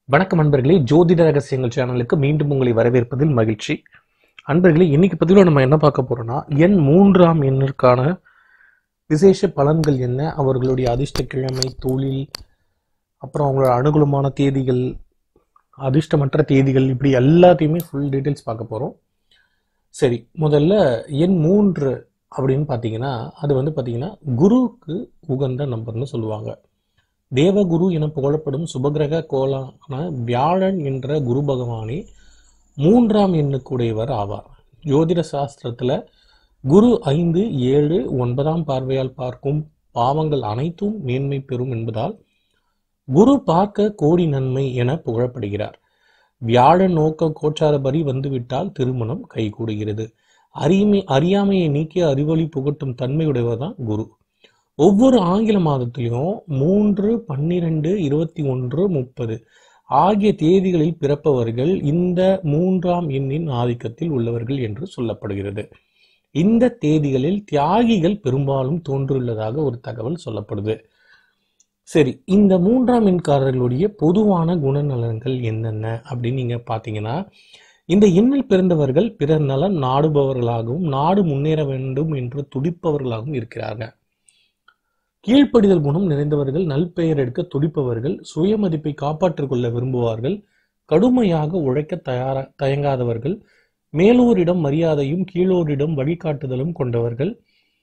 வணக்கம் அன்பர்களே, ஜோதிட ரகசியங்கள் சேனலுக்கு மீண்டும் உங்களை வரவேற்பதில் மகிழ்ச்சி. அன்பர்களே, இன்னைக்கு பதிவில் நம்ம என்ன பார்க்க போறோம்னா, எண் 3ஆம் எண்ணிற்கான விசேஷ பலன்கள் என்ன, அவர்களுடைய அதிர்ஷ்ட கிழமை, தொழில், அப்புறம் அவங்களோட அனுகூலமான தேதிகள், அதிர்ஷ்டமற்ற தேதிகள், இப்படி எல்லாத்தையுமே ஃபுல் டீட்டெயில்ஸ் பார்க்க போறோம். சரி, முதல்ல எண் 3 அப்படின்னு பார்த்தீங்கன்னா, அது வந்து பார்த்தீங்கன்னா குருவுக்கு உகந்த நம்பர்னு சொல்லுவாங்க. தேவகுரு என புகழப்படும் சுபகிரக கோளான வியாழன் என்ற குரு பகவானே 3ஆம் எண்ணுக்குடையவர் ஆவார். ஜோதிட சாஸ்திரத்துல குரு 5, 7, 9ஆம் பார்வையால் பார்க்கும் பாவங்கள் அனைத்தும் மேன்மை பெறும் என்பதால் குரு பார்க்க கோடி நன்மை என புகழப்படுகிறார். வியாழன் நோக்க கோச்சாரபடி வந்துவிட்டால் திருமணம் கைகூடுகிறது. அறியாமையை நீக்கிய அறிவொளி புகட்டும் தன்மையுடையவர் தான் குரு. ஒவ்வொரு ஆங்கில மாதத்திலையும் 3, 12, 21, 30 ஆகிய தேதிகளில் பிறப்பவர்கள் இந்த 3ஆம் எண்ணின் ஆதிக்கத்தில் உள்ளவர்கள் என்று சொல்லப்படுகிறது. இந்த தேதிகளில் தியாகிகள் பெரும்பாலும் தோன்றியுள்ளதாக ஒரு தகவல் சொல்லப்படுது. சரி, இந்த 3ஆம் எண்காரர்களுடைய பொதுவான குணநலன்கள் என்னென்ன அப்படின்னு நீங்க பாத்தீங்கன்னா, இந்த எண்ணில் பிறந்தவர்கள் பிறர் நலன் நாடுபவர்களாகவும் நாடு முன்னேற வேண்டும் என்று துடிப்பவர்களாகவும் இருக்கிறார்கள். கீழ்ப்படிதல் குணம் நிறைந்தவர்கள், நல்பெயர் எடுக்க துடிப்பவர்கள், சுயமதிப்பை காப்பாற்றிக் கொள்ள விரும்புவார்கள், கடுமையாக உழைக்க தயங்காதவர்கள், மேலோரிடம் மரியாதையும் கீழோரிடம் வழிகாட்டுதலும் கொண்டவர்கள்,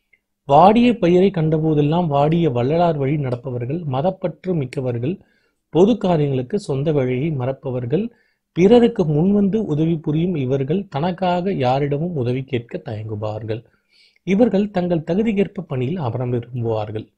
வாடிய பயிரை கண்டபோதெல்லாம் வாடிய வள்ளலார் வழி நடப்பவர்கள், மதப்பற்று மிக்கவர்கள், பொது காரியங்களுக்கு சொந்த வழியை மறப்பவர்கள், பிறருக்கு முன்வந்து உதவி புரியும் இவர்கள் தனக்காக யாரிடமும் உதவி கேட்க தயங்குவார்கள். இவர்கள் தங்கள் தகுதிக்கேற்ப பணியில் அமர விரும்புவார்கள்.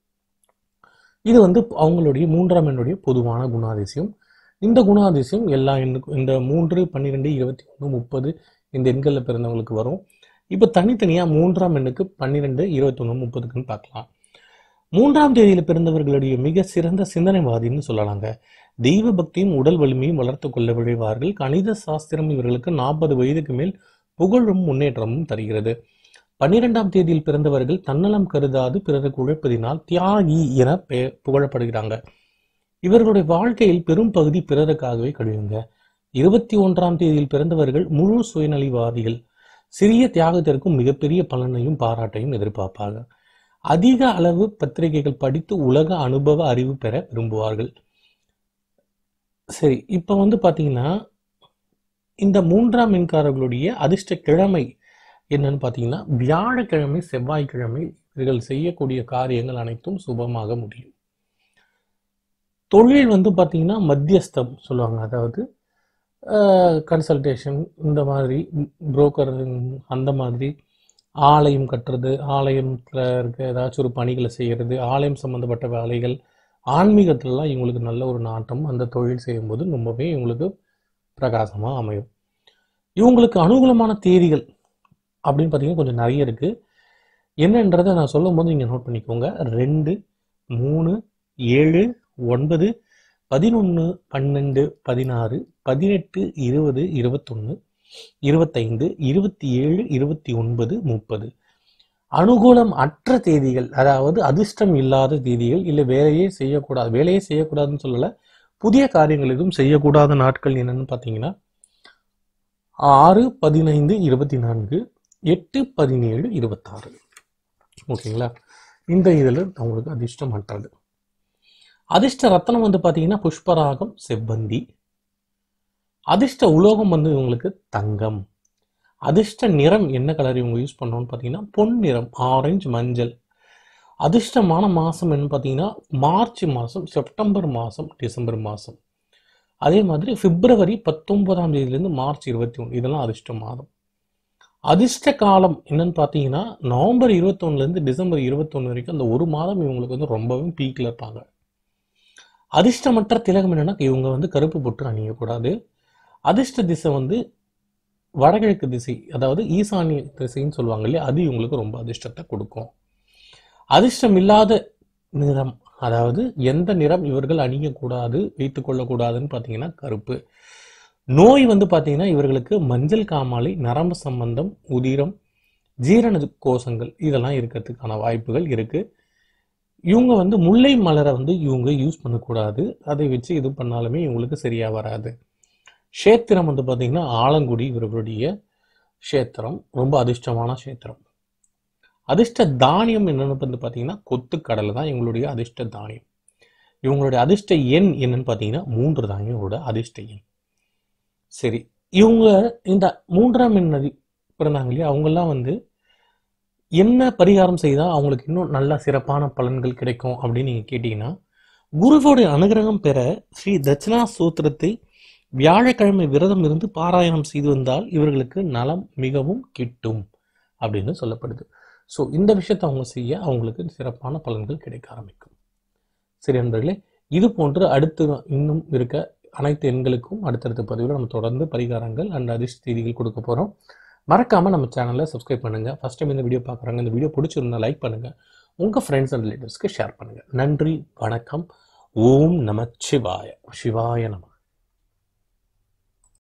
இது வந்து அவங்களுடைய 3ஆம் எண்ணுடைய பொதுவான குணாதிசயம். இந்த குணாதிசயம் எல்லா எண்ணுக்கும், இந்த 3, 12, 21, 30 இந்த எண்களில் பிறந்தவங்களுக்கு வரும். இப்போ தனித்தனியா 3ஆம் எண்ணுக்கு 12, 21, 30க்குன்னு பார்க்கலாம். 3ஆம் தேதியில பிறந்தவர்களுடைய மிக சிறந்த சிந்தனைவாதின்னு சொல்லலாங்க. தெய்வ பக்தியும் உடல் வலிமையும் வளர்த்து கொள்ள விழைவார்கள். கணித சாஸ்திரம் இவர்களுக்கு 40 வயதுக்கு மேல் புகழும் முன்னேற்றமும் தருகிறது. 12ஆம் தேதியில் பிறந்தவர்கள் தன்னலம் கருதாது பிறருக்கு உழைப்பதினால் தியாகி என புகழப்படுகிறாங்க. இவர்களுடைய வாழ்க்கையில் பெரும் பகுதி பிறருக்காகவே கழிவுங்க. 21ஆம் தேதியில் பிறந்தவர்கள் முழு சுயநலிவாதிகள். சிறிய தியாகத்திற்கும் மிகப்பெரிய பலனையும் பாராட்டையும் எதிர்பார்ப்பார்கள். அதிக அளவு பத்திரிகைகள் படித்து உலக அனுபவ அறிவு பெற விரும்புவார்கள். சரி, இப்ப வந்து பாத்தீங்கன்னா, இந்த 3ஆம் எண்காரர்களுடைய அதிர்ஷ்ட கிழமை என்னன்னு பார்த்தீங்கன்னா, வியாழக்கிழமை, செவ்வாய்க்கிழமை இவர்கள் செய்யக்கூடிய காரியங்கள் அனைத்தும் சுபமாக முடியும். தொழில் வந்து பார்த்தீங்கன்னா மத்தியஸ்தம் சொல்லுவாங்க. அதாவது கன்சல்டேஷன், இந்த மாதிரி புரோக்கர், அந்த மாதிரி ஆலயம் கட்டுறது, ஆலயத்தில் இருக்க ஏதாச்சும் ஒரு பணிகளை செய்கிறது, ஆலயம் சம்மந்தப்பட்ட வேலைகள், ஆன்மீகத்திலலாம் இவங்களுக்கு நல்ல ஒரு நாட்டம் அந்த தொழில் செய்யும்போது ரொம்பவே இவங்களுக்கு பிரகாசமாக அமையும். இவங்களுக்கு அனுகூலமான தேதிகள் அப்படின்னு பார்த்தீங்கன்னா கொஞ்சம் நிறைய இருக்குது. என்னன்றதை நான் சொல்லும் போது நீங்கள் நோட் பண்ணிக்கோங்க. 2, 3, 7, 9, 11, 12, 16, 18, 20, 21, 25, 27, 29, 30 அனுகூலம் அற்ற தேதிகள், அதாவது அதிர்ஷ்டம் இல்லாத தேதிகள், இல்லை வேலையே செய்யக்கூடாதுன்னு சொல்லலை, புதிய காரியங்கள் எதுவும் செய்யக்கூடாத நாட்கள் என்னன்னு பார்த்தீங்கன்னா 6, 15, 24, 8, 17, 26. ஓகேங்களா? இந்த இதில் அவங்களுக்கு அதிர்ஷ்டம் அற்றது. அதிர்ஷ்ட ரத்னம் வந்து பார்த்தீங்கன்னா புஷ்பராகம், செவ்வந்தி. அதிர்ஷ்ட உலோகம் வந்து இவங்களுக்கு தங்கம். அதிர்ஷ்ட நிறம் என்ன கலர் இவங்க யூஸ் பண்ணணும்னு பார்த்தீங்கன்னா பொன் நிறம், ஆரஞ்சு, மஞ்சள். அதிர்ஷ்டமான மாதம் என்ன பார்த்தீங்கன்னா மார்ச் மாதம், செப்டம்பர் மாதம், டிசம்பர் மாதம். அதே மாதிரி பிப்ரவரி 19ஆம் தேதியிலேருந்து மார்ச் 21 இதெல்லாம் அதிர்ஷ்ட மாதம். அதிர்ஷ்ட காலம் என்னன்னு பார்த்தீங்கன்னா நவம்பர் 21லேருந்து டிசம்பர் 21 வரைக்கும் அந்த ஒரு மாதம் இவங்களுக்கு வந்து ரொம்பவே பீக்கில் இருப்பாங்க. அதிர்ஷ்டமற்ற திலகம் என்னன்னா, இவங்க வந்து கருப்பு பொட்டு அணியக்கூடாது. அதிர்ஷ்ட திசை வந்து வடகிழக்கு திசை, அதாவது ஈசானிய திசைன்னு சொல்லுவாங்க இல்லையா, அது இவங்களுக்கு ரொம்ப அதிர்ஷ்டத்தை கொடுக்கும். அதிர்ஷ்டம் இல்லாத நிறம், அதாவது எந்த நிறம் இவர்கள் அணியக்கூடாது, வைத்துக் கொள்ளக்கூடாதுன்னு பார்த்தீங்கன்னா கருப்பு. நோய் வந்து பார்த்தீங்கன்னா இவர்களுக்கு மஞ்சள் காமாலை, நரம்பு சம்பந்தம், உதிரம், ஜீரண கோஷங்கள் இதெல்லாம் இருக்கிறதுக்கான வாய்ப்புகள் இருக்கு. இவங்க வந்து முல்லை மலரை வந்து இவங்க யூஸ் பண்ணக்கூடாது. அதை வச்சு இது பண்ணாலுமே இவங்களுக்கு சரியா வராது. க்ஷேத்திரம் வந்து பார்த்தீங்கன்னா ஆலங்குடி இவர்களுடைய க்ஷேத்திரம். ரொம்ப அதிர்ஷ்டமான க்ஷேத்திரம். அதிர்ஷ்ட தானியம் என்னன்னு வந்து பார்த்தீங்கன்னா கொத்துக்கடலை தான் இவங்களுடைய அதிர்ஷ்ட தானியம். இவங்களுடைய அதிர்ஷ்ட எண் என்னன்னு பார்த்தீங்கன்னா 3 தான் இவங்களோட அதிர்ஷ்ட எண். சரி, இவங்க இந்த 3ஆம் எண் பிறந்தாங்க இல்லையா, அவங்கெல்லாம் வந்து என்ன பரிகாரம் செய்தால் அவங்களுக்கு இன்னும் நல்ல சிறப்பான பலன்கள் கிடைக்கும் அப்படின்னு நீங்கள் கேட்டிங்கன்னா, குருவோடைய அனுகிரகம் பெற ஸ்ரீ தட்சிணா சூத்திரத்தை வியாழக்கிழமை விரதம் இருந்து பாராயணம் செய்து வந்தால் இவர்களுக்கு நலம் மிகவும் கிட்டும் அப்படின்னு சொல்லப்படுது. ஸோ இந்த விஷயத்தை அவங்க செய்ய அவங்களுக்கு சிறப்பான பலன்கள் கிடைக்க ஆரம்பிக்கும். சரி நண்பர்களே, இது போன்று அடுத்து இன்னும் இருக்க அனைத்து எண்களுக்கும் அடுத்தடுத்த பதிவில் நம்ம தொடர்ந்து பரிகாரங்கள் அண்ட் அதிர்ஷ்ட செய்திகள் கொடுக்க போகிறோம். மறக்காமல் நம்ம சேனலை சப்ஸ்கிரைப் பண்ணுங்கள். ஃபஸ்ட் டைம் இந்த வீடியோ பார்க்குறாங்க, இந்த வீடியோ பிடிச்சிருந்தா லைக் பண்ணுங்கள், உங்கள் ஃப்ரெண்ட்ஸ் அண்ட் ரிலேட்டிவ்ஸ்க்கு ஷேர் பண்ணுங்கள். நன்றி, வணக்கம். ஓம் நம சிவாய. சிவாய நம.